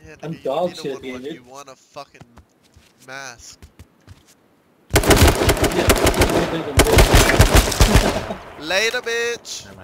Yeah, I'm nigga, dog you shit, need a woodwork. dude. You want a fucking mask. Yeah. Later, bitch. Never mind.